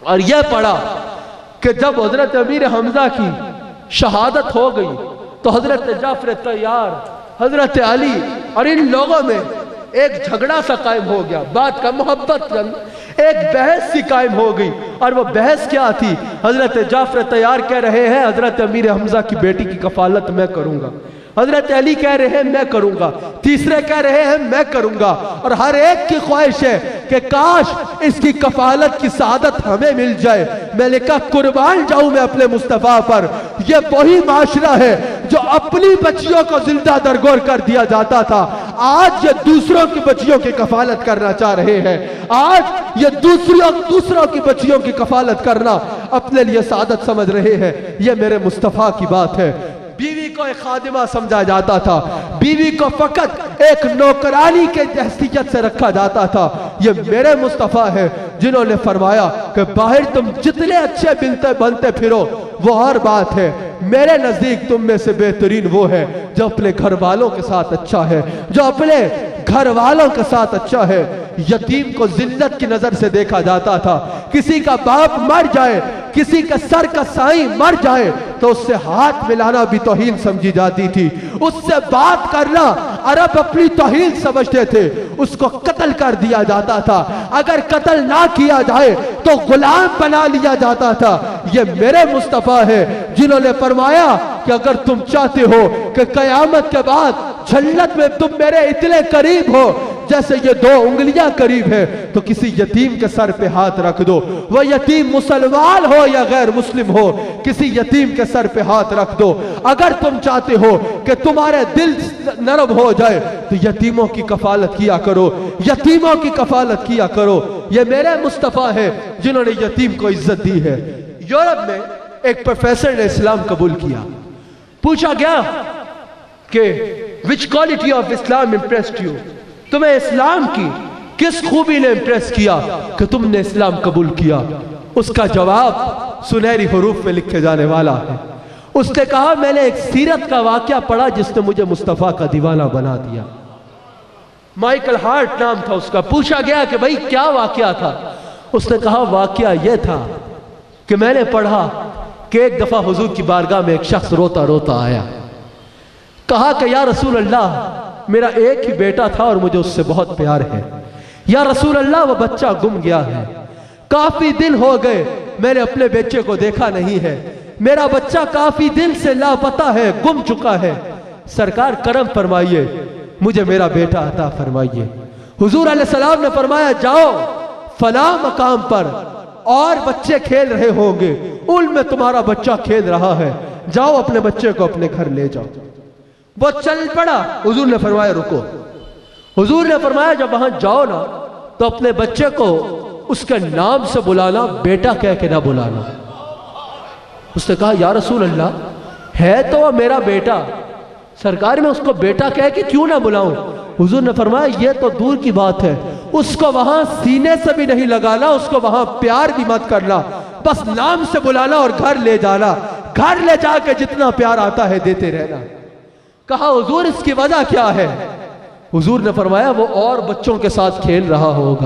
और यह पढ़ा कि जब हजरत अमीर हमजा की शहादत हो गई तो हजरत जाफर तैयार, हजरत अली और इन लोगों में एक झगड़ा सा कायम हो गया, बात का मोहब्बत एक बहस सी कायम हो गई। और वो बहस क्या थी? हजरत जाफर तैयार कह रहे हैं हजरत अमीर हमजा की बेटी की कफालत मैं करूंगा, हजरत अली कह रहे हैं मैं करूंगा, तीसरे कह रहे हैं मैं करूंगा, और हर एक की ख्वाहिश है कि काश इसकी कफालत की सआदत हमें मिल जाए। मैंने कहा कुर्बान जाऊं मैं अपने मुस्तफा पर। यह वही माशरा है जो अपनी बच्चियों को जिंदा दरगोर कर दिया जाता था, आज ये दूसरों की बच्चियों की कफालत करना चाह रहे हैं। आज ये दूसरों की बच्चियों की कफालत करना अपने लिए सआदत समझ रहे हैं। यह मेरे मुस्तफा की बात है। बीवी को एक खादिमा समझा जाता था, बीवी को फकत एक नौकरानी के हैसियत से रखा जाता था। ये मेरे मुस्तफ़ा है जिन्होंने फरमाया कि बाहर तुम जितने अच्छे बनते फिरो वो हर बात है, मेरे नजदीक तुम में से बेहतरीन वो है जो अपने घर वालों के साथ अच्छा है, जो अपने घर वालों के साथ अच्छा है। यतीम को जिल्लत की नजर से देखा जाता था। किसी का बाप मर जाए, किसी का सर का साईं मर जाए तो उससे हाथ मिलाना भी तौहीन समझी जाती थी, उससे बात करना अरब अपनी तौहीन समझते थे, उसको कत्ल कर दिया जाता था। अगर कत्ल ना किया जाए तो गुलाम बना लिया जाता था। ये मेरे मुस्तफ़ा है जिन्होंने फरमाया कि अगर तुम चाहते हो कि कयामत के बाद जन्नत में तुम मेरे इतने करीब हो जैसे ये दो उंगलियां करीब है, तो किसी यतीम के सर पे हाथ रख दो, वह यतीम मुसलमान हो या गैर मुस्लिम हो, किसी यतीम के सर पे हाथ रख दो। अगर तुम चाहते हो कि तुम्हारे दिल नरम हो जाए तो यतीमों की कफालत किया करो, यतीमों की कफालत किया करो। ये मेरे मुस्तफ़ा है जिन्होंने यतीम को इज्जत दी है। यूरोप में एक प्रोफेसर ने इस्लाम कबूल किया। पूछा गया कि which quality of Islam impressed you, तुम्हें इस्लाम की किस खूबी ने इम्प्रेस किया कि तुमने इस्लाम कबूल किया? उसका जवाब सुनहरी हरूफ में लिखे जाने वाला है। उसने कहा मैंने एक सीरत का वाकया पढ़ा जिसने मुझे मुस्तफ़ा का दीवाना बना दिया। माइकल हार्ट नाम था उसका। पूछा गया कि भाई क्या वाकया था? उसने कहा वाकया यह था कि मैंने पढ़ा कि एक दफा हुजूर की बारगाह में एक शख्स रोता रोता आया, कहा कि या रसूल अल्लाह मेरा एक ही बेटा था और मुझे उससे बहुत प्यार है, या रसूल अल्लाह वो बच्चा गुम गया है, काफी दिन हो गए मैंने अपने बच्चे को देखा नहीं है, मेरा बच्चा काफी दिन से लापता है, गुम चुका है, सरकार करम फरमाइए मुझे मेरा बेटा अता फरमाइए। हुजूर अलैहिस्सलाम ने फरमाया जाओ फला मकाम पर और बच्चे खेल रहे होंगे, उनमें तुम्हारा बच्चा खेल रहा है, जाओ अपने बच्चे को अपने घर ले जाओ। वो चल पड़ा। हुजूर ने फरमाया रुको। हुजूर ने फरमाया जब वहां जाओ ना तो अपने बच्चे को उसके नाम से बुलाना, बेटा कह के ना बुलाना। उसने कहा या रसूल अल्लाह है तो वह मेरा बेटा, सरकार में उसको बेटा कह के क्यों ना बुलाऊं? हुजूर ने फरमाया ये तो दूर की बात है, उसको वहां सीने से भी नहीं लगाना, उसको वहां प्यार भी मत करना, बस नाम से बुलाना और घर ले जाना, घर ले जाके जितना प्यार आता है देते रहना। कहा हुजूर इसकी वजह क्या है? हुजूर ने फरमाया वो और बच्चों के साथ खेल रहा होगा,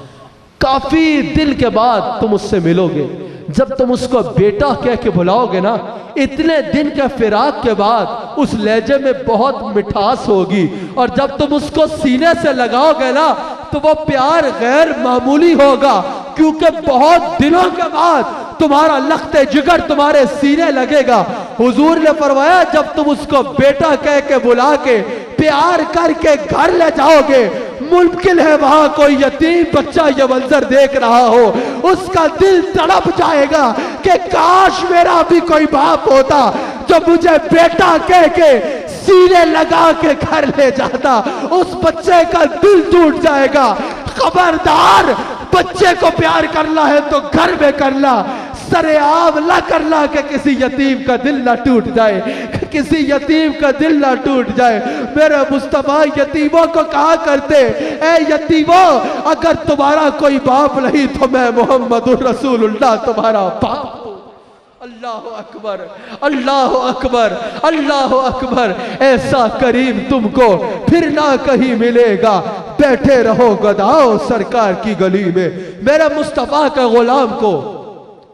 काफी दिल के बाद तुम उससे मिलोगे, जब तुम उसको बेटा कह के बुलाओगे ना, इतने दिन के फिराक के बाद उस लहजे में बहुत मिठास होगी, और जब तुम उसको सीने से लगाओगे ना तो वो प्यार गैर मामूली होगा, क्योंकि बहुत दिनों के बाद तुम्हारा लख्ते जिगर तुम्हारे सीने लगेगा। हुजूर ने फरमाया जब तुम उसको बेटा कह के बुला के प्यार करके घर ले जाओगे, मुमकिन है वहां कोई यतीम बच्चा ये मंजर देख रहा हो, उसका दिल तड़प जाएगा कि काश मेरा भी कोई बाप होता जो मुझे बेटा कह के सीने लगा के घर ले जाता, उस बच्चे का दिल टूट जाएगा। खबरदार, बच्चे को प्यार करना है तो घर में करना, सरेआम ना करना कि किसी यतीम का दिल ना टूट जाए, किसी यतीम का दिल ना टूट जाए। मेरे मुस्तफा यतीमों को कहा करते, ए यतीमों अगर तुम्हारा कोई बाप नहीं तो मैं मोहम्मदुर रसूलुल्लाह तुम्हारा बाप। अल्लाह अकबर, अल्लाह अकबर, अल्लाह अकबर। ऐसा करीम तुमको फिर ना कहीं मिलेगा, बैठे रहो गदाओ सरकार की गली में। मेरे मुस्तफा के गुलाम को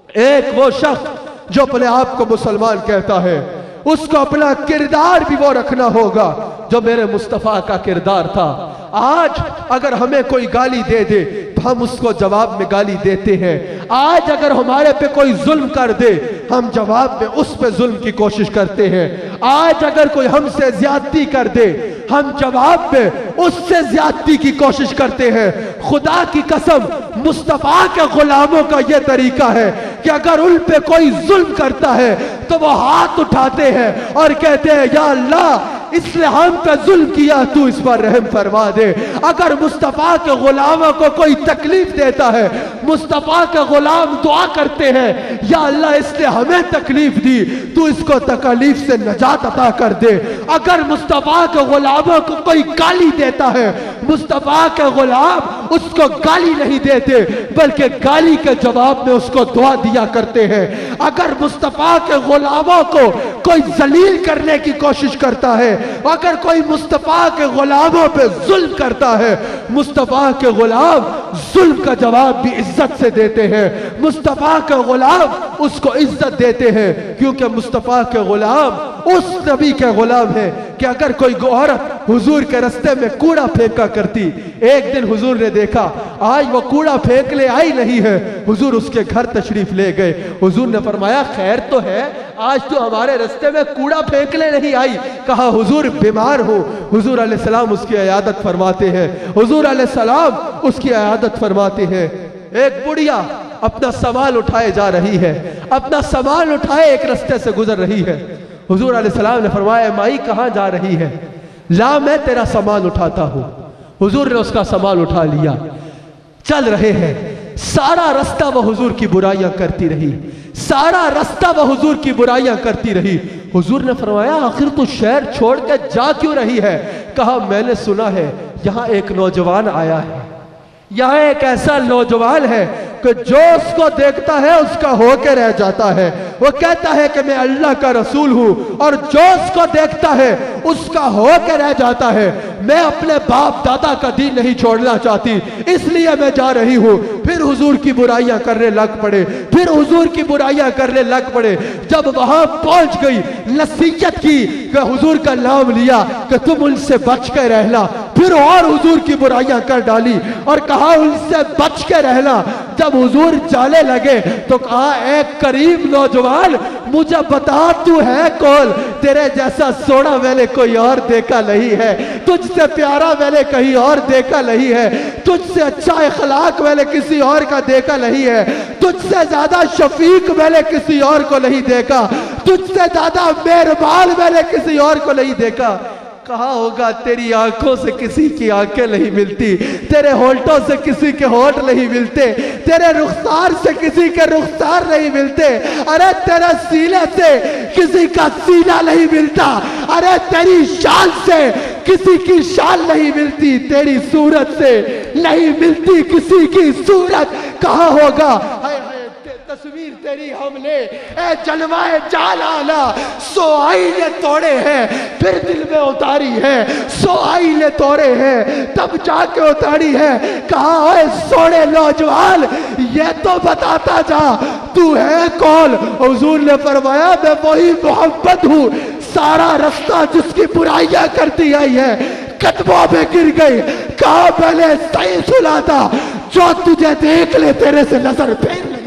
एक वो शख्स जो अपने आप को मुसलमान कहता है, उसको अपना किरदार भी वो रखना होगा जो मेरे मुस्तफ़ा का किरदार था। आज अगर हमें कोई गाली दे दे तो हम उसको जवाब में गाली देते हैं। आज अगर हमारे पे कोई जुल्म कर दे हम जवाब में उस पे जुल्म की कोशिश करते हैं। आज अगर कोई हमसे ज्यादती कर दे हम जवाब में उससे ज्यादती की कोशिश करते हैं। खुदा की कसम मुस्तफ़ा के गुलामों का यह तरीका है कि अगर उन पे कोई जुल्म करता है तो वो हाथ उठाते हैं और कहते हैं या अल्लाह इसलिए हम पे जुल्म किया, तू इस पर रहम फरमा दे। अगर मुस्तफ़ा के गुलामों को कोई तकलीफ देता है मुस्तफ़ा के गुलाम दुआ करते हैं या अल्लाह इसलिए हमें तकलीफ दी, तू इसको तकलीफ से नजात अता कर दे। अगर मुस्तफ़ा के गुलामों को कोई गाली देता है मुस्तफ़ा के गुलाम उसको गाली नहीं देते बल्कि गाली के जवाब में उसको दुआ दिया करते हैं। अगर मुस्तफ़ा के गुलामों को कोई जलील करने की कोशिश करता है, अगर कोई मुस्तफ़ा के गुलामों पे जुल्म करता है मुस्तफ़ा के गुलाम जुल्म का जवाब भी इज्जत से देते हैं। मुस्तफ़ा के गुलाम उसको इज्जत देते हैं क्योंकि मुस्तफ़ा के गुलाम उस नबी के गुलाम है कि अगर कोई औरत हुजूर के रास्ते में कूड़ा फेंका करती, एक दिन हुजूर ने देखा आज वो कूड़ा फेंकने आई नहीं है, हुजूर उसके घर तशरीफ ले गए। हुजूर ने फरमाया खैर तो है, आज तो हमारे रास्ते में कूड़ा फेंकने नहीं आई। कहा हुजूर बीमार हो। हुजूर अलैहिस्सलाम उसकी इयादत फरमाते हैं। हुजूर अलैहिस्सलाम उसकी इयादत फरमाते हैं। एक बुढ़िया अपना सामान उठाए जा रही है, अपना सामान उठाए एक रास्ते से गुजर रही है। हुजूर अलैहिस्सलाम ने फरमाया माई कहाँ जा रही है? ला मैं तेरा सामान उठाता हूँ। हुजूर ने उसका सामान उठा लिया, चल रहे हैं। सारा रास्ता वह हुजूर की बुराइयां करती रही, सारा रास्ता वह हुजूर की बुराइयां करती रही। हुजूर ने फरमाया आखिर तू शहर छोड़ के जा क्यों रही है? कहा मैंने सुना है यहाँ एक नौजवान आया है, यहाँ एक ऐसा नौजवान है कि जो उसको देखता है उसका होके रह जाता है। वो कहता है कि मैं अल्लाह का रसूल हूँ और जो उसको देखता है उसका होके रह जाता है। मैं अपने बाप दादा का दीन नहीं छोड़ना चाहती इसलिए मैं जा रही हूँ। फिर हुजूर की बुराइयां करने लग पड़े, फिर हुजूर की बुराइयां करने लग पड़े। जब वहां पहुंच गई नसीहत की कि हुजूर का नाम लिया कि तुम उनसे बच के रहना, फिर और हुजूर की बुराइयां कर डाली और कहा उनसे बच के रहना। जब हुजूर जाने लगे तो कहा एक करीब नौजवान मुझे बता तू है कौन? तेरे जैसा सोना मैंने कोई और देखा नहीं है, तुझसे प्यारा मैंने कहीं और देखा नहीं है, तुझसे अच्छा इखलाक मैंने किसी और का देखा नहीं है, तुझसे ज्यादा शफीक मैंने किसी और को नहीं देखा, तुझसे ज्यादा मेहरबान मैंने किसी और को नहीं देखा। कहा होगा तेरी आंखों से किसी की आंखें नहीं मिलती, तेरे होंठों से किसी के होंठ नहीं मिलते, तेरे रुखसार से किसी के रुखसार नहीं मिलते, अरे तेरे सीने से किसी का सीना नहीं मिलता, अरे तेरी शान से किसी की शान नहीं मिलती, तेरी सूरत से नहीं मिलती किसी की सूरत। कहा होगा तस्वीर तेरी हमने ए जलवाए जान आला सो आईने तोड़े हैं, फिर दिल में उतारी है, सो आईने तोड़े हैं तब जाके उतारी है। कहा ओए सोने नौजवान ये तो बताता जा तू है कौन? हुजूर ने फरमाया मैं वही मोहब्बत हूँ, सारा रास्ता जिसकी बुराइयां करती आई है कदमों में गिर गई। कहा मैंने सही सुना था, जो तुझे देख ले तेरे से नजर फेर ले।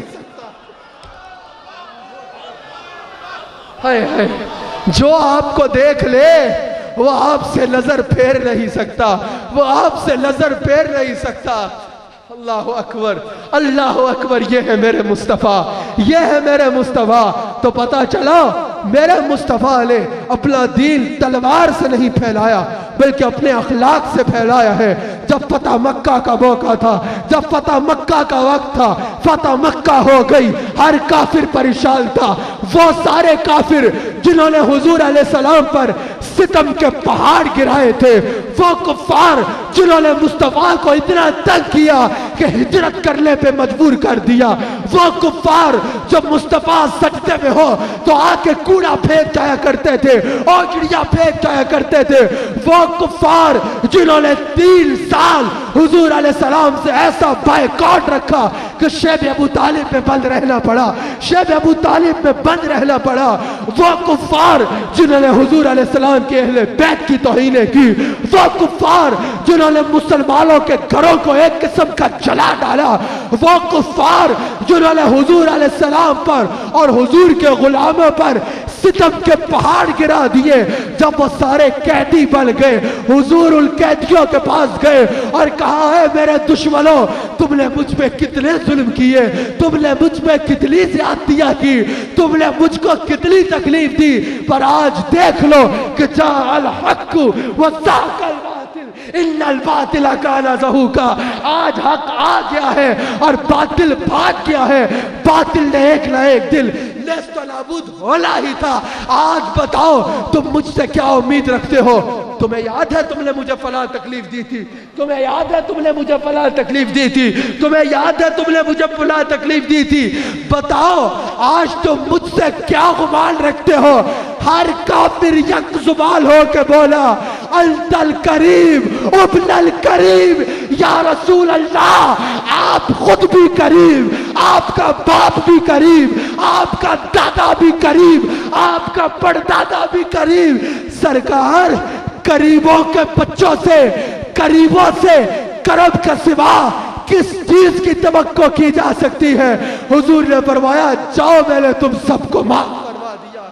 हाय हाय, जो आपको देख ले वो आपसे नजर फेर नहीं सकता, वो आपसे नजर फेर नहीं सकता। अल्लाह अकबर, अल्लाह अकबर। ये है मेरे मुस्तफ़ा, ये है मेरे मुस्तफ़ा। तो पता चला मेरे मुस्तफ़ा ने अपना दीन तलवार से नहीं फैलाया बल्कि अपने अखलाक से फैलाया है। जब फतह मक्का का मौका था, जब फतह मक्का का वक्त था, फतह मक्का हो गई, हर काफिर परेशान था। वो सारे काफिर जिन्होंने हुजूर अलैहिस्सलाम पर सितम के पहाड़ गिराए थे, वो कुफ्फार जिन्होंने मुस्तफ़ा को इतना तंग किया के हिजरत करने पे मजबूर कर दिया। वो कुफ्फार जो मुस्तफा सजदे में हो तो आके कूड़ा फेंक जाया करते थे, औजड़ियां फेंक जाया करते थे। वो कुफ्फार जिन्होंने 3 साल हुजूर अलैहिस्सलाम से ऐसा बायकॉट रखा कि शेब अबू तालिब में बंद रहना पड़ा, शेब अबू तालिब में बंद रहना पड़ा। वो कुफ्फार जिन्होंने हुजूर अलैहिस्सलाम के अहले बैत की तौहीन की, वो कुफ्फार जिन्होंने मुसलमानों के घरों को एक किस्म का जला डाला, वो कुफ्फार जिन्होंने हुजूर अलैहिस्सलाम पर और हुजूर के गुलामों पर सितम के पहाड़ गिरा दिए। जब वो सारे कैदी बन गए, हुजूर उन कैदियों के पास गए और कहा है मेरे दुश्मनों, तुमने मुझ पे कितने जुल्म किए, तुमने मुझ पे कितनी ज्यादतियां की, तुमने मुझको कितनी तकलीफ दी, पर आज देख लो कि जाअल हक़ व ज़हक़ल बातिल इन्नल बातिल काना ज़हूक़ा। आज हक आ गया है और बातिल भाग गया है। बातिल ने एक न एक दिन नेस्तनाबूद होना ही था। आज बताओ तुम मुझसे क्या उम्मीद रखते हो? तुम्हें याद है तुमने मुझे फला तकलीफ दी थी, तुम्हें याद है तुमने मुझे फला तकलीफ दी थी, तुम्हें याद है तुमने मुझे फला तकलीफ दी थी। बताओ आज तुम मुझसे क्या गुमान रखते हो? हर काफिर यक जुबान हो के बोला अंतल करीम उबनल करीम, या रसूल अल्लाह आप खुद भी करीम, आपका बाप भी करीम, आपका दादा भी करीम, आपका परदादा भी करीम। सरकार करीबों के बच्चों से, करीबों से करब के सिवा किस चीज की तवक्को की जा सकती है? हुजूर ने फरमाया जाओ मैंने तुम सबको माफ करवा दिया।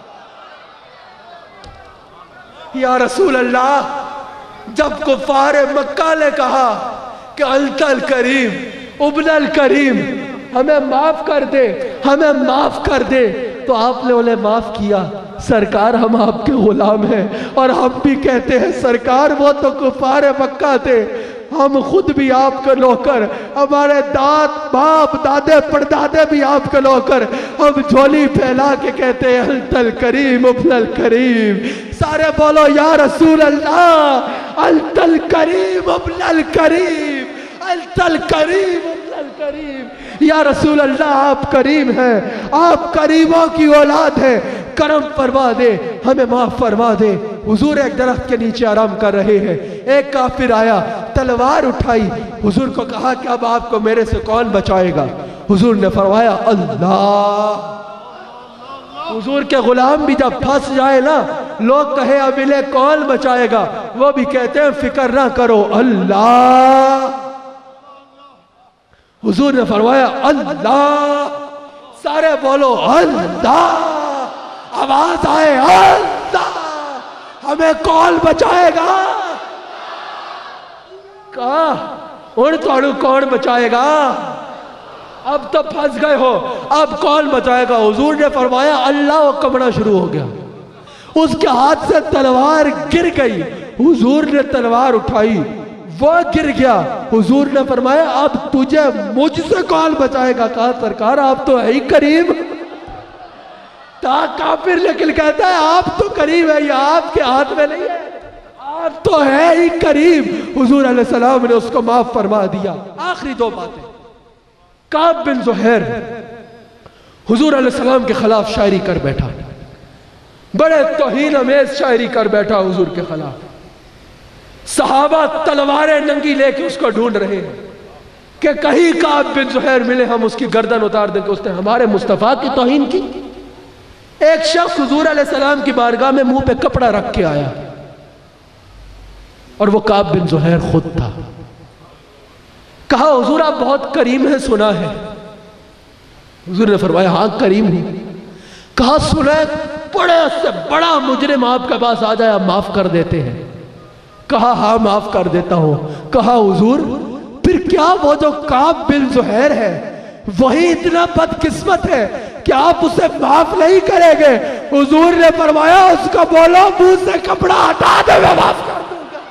या रसूल अल्लाह, जब कुफार मक्का ने कहा कि अंतल करीम उबनल करीम, हमें माफ कर दे, हमें माफ कर दे, तो आपने उन्हें माफ किया। सरकार हम आपके गुलाम हैं और हम भी कहते हैं सरकार वो तो कुफार मक्का थे, हम खुद भी आपके नौकर, हमारे दाद बाप दादे परदादे भी आपके नौकर। हम झोली फैला के कहते हैं अंतल करीम उबनल करीम। सारे बोलो या रसूल अल्लाह अंतल करीम उबनल करीम, अंतल करीम उबनल करीम। या रसूल अल्लाह आप करीम हैं, आप करीमों की औलाद है, करम फरमा दे, हमें माफ फरमा दे। हुजूर एक दरख्त के नीचे आराम कर रहे हैं, एक काफिर आया, तलवार उठाई, हुजूर को कहा कि अब आपको मेरे से कौन बचाएगा? हुजूर ने फरमाया अल्लाह। हुजूर के गुलाम भी जब फंस जाए ना, लोग कहे अब इन्हें कौन बचाएगा, वो भी कहते हैं फिक्र ना करो अल्लाह। हुजूर ने फरमाया अल्लाह। सारे बोलो अल्लाह, आवाज आए अल्लाह, हमें कौन बचाएगा? कहा उन तोड़ू कौन बचाएगा? अब तो फंस गए हो, अब कौन बचाएगा? हुजूर ने फरमाया अल्लाह। वो कमरा शुरू हो गया, उसके हाथ से तलवार गिर गई, हुजूर ने तलवार उठाई, वो गिर गया। हुजूर ने फरमाया अब तुझे मुझसे कौन बचाएगा? कहा सरकार आप तो है ही करीम। काफिर लेकिन कहता है आप तो करीब है, ये आपके हाथ में नहीं है, आप तो है ही करीब। हुजूर अलैहिस्सलाम ने उसको माफ फरमा दिया। आखिरी 2 बातें। काब बिन ज़ुहैर हुजूर अलैहिस्सलाम के खिलाफ शायरी कर बैठा, बड़े तौहीन अमेज शायरी कर बैठा हुजूर के खिलाफ। सहाबा तलवारें नंगी लेके उसको ढूंढ रहे हैं कि कहीं काब बिन ज़ुहैर मिले, हम उसकी गर्दन उतार देंगे, उसने हमारे मुस्तफा की तौहीन की। एक शख्स हुजूर अलैहिस्सलाम की बारगाह में मुंह पे कपड़ा रख के आया और वो काब बिन ज़ुहैर खुद था। कहा हुजूर आप बहुत करीम हैं, सुना है। हुजूर ने फरमाया हाँ करीम हूं। कहा सुना है बड़े से बड़ा मुजरिम आपके पास आ जाए आप माफ कर देते हैं? कहा हाँ माफ कर देता हूं। कहा हुजूर फिर क्या वो जो काब बिन ज़ुहैर है वही इतना बदकिस्मत है कि आप उसे माफ नहीं करेंगे? हुजूर ने फरमाया उसको बोलो मुंह से कपड़ा हटा दे, मैं माफ कर दूंगा।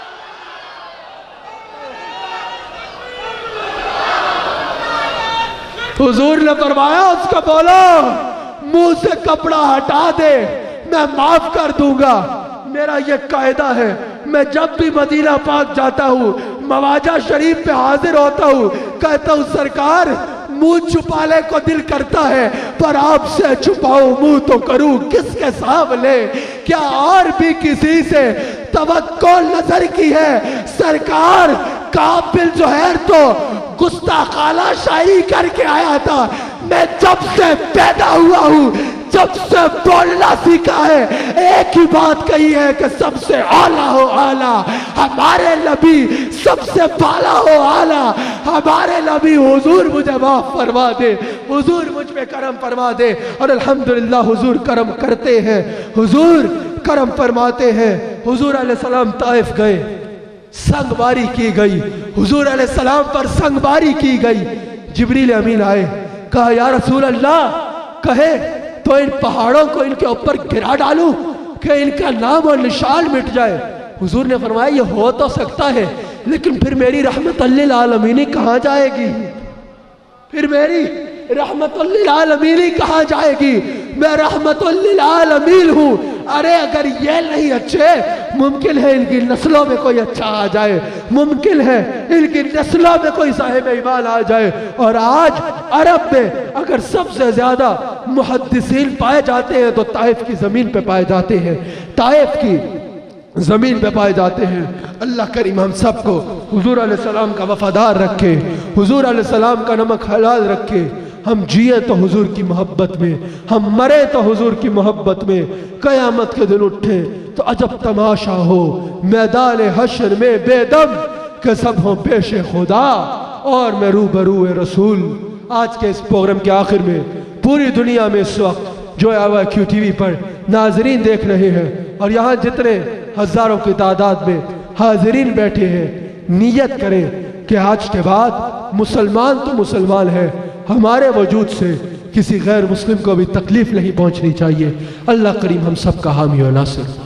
हुजूर ने फरमाया उसको बोलो मुंह से कपड़ा हटा दे, मैं माफ कर दूंगा। मेरा ये कायदा है, मैं जब भी मदीना पाक जाता हूँ मवाजा शरीफ पे हाजिर होता हूँ, कहता हूँ सरकार मुंह छुपाने को दिल करता है पर आपसे छुपाऊं मुंह तो करूं किसके सामने, क्या और भी किसी से तवक्को नजर की है सरकार। काबिल जोहर तो गुस्ताखाना शायरी करके आया था, मैं जब से पैदा हुआ हूं, जब से बोलना सीखा है, एक ही बात कही है कि सबसे आला हो आला, हमारे नबी सबसे बाला हो आला, हमारे नबी हुजूर मुझे माफ फरमा दे, हुजूर मुझ पे करम फरमा दे। और अल्हम्दुलिल्लाह हुजूर करम करते हैं, हुजूर करम फरमाते हैं। हुजूर अलैहिस्सलाम ताइफ गए, संगबारी की गई, हुजूर अलैहिस्सलाम पर संगबारी की गई। जिब्रील अमीन आए, कहा या रसूल अल्लाह, कहे तो इन पहाड़ों को इनके ऊपर गिरा डालूं कि इनका नाम और निशान मिट जाए। हुजूर ने फरमाया ये हो तो सकता है, लेकिन फिर मेरी रहमतुल लिल आलमीन कहाँ जाएगी, फिर मेरी रहमतुल लिल आलमीन कहाँ जाएगी, मैं रहमतुल लिल आलमीन हूँ। अरे अगर ये नहीं अच्छे, मुमकिन है इनकी नस्लों में कोई अच्छा आ जाए, मुमकिन है इनकी नस्लों में कोई साहिब ईमान आ जाए। और आज अरब में अगर सबसे ज्यादा मुहद्दिसीन पाए जाते हैं तो ताइफ की जमीन पे पाए जाते हैं, ताइफ की जमीन पे पाए जाते हैं। अल्लाह करीम हम सबको हुजूर अलैहिस्सलाम का वफादार रखे, हुजूर अलैहिस्सलाम का नमक हलाल रखे। हम जिए तो हुजूर की मोहब्बत में, हम मरे तो हुजूर की मोहब्बत में। कयामत के दिन उठे तो अजब तमाशा हो, मैदान हश्र में बेदम के सब हो पेश खुदा और मैं रूबरू रसूल। आज के इस प्रोग्राम के आखिर में पूरी दुनिया में इस वक्त जो IQ TV पर नाजरीन देख रहे हैं और यहाँ जितने हजारों की तादाद में हाजिरीन बैठे हैं, नियत करें कि आज के बाद मुसलमान तो मुसलमान है, हमारे वजूद से किसी गैर मुस्लिम को भी तकलीफ नहीं पहुंचनी चाहिए। अल्लाह करीम हम सब का हामी और नासिर।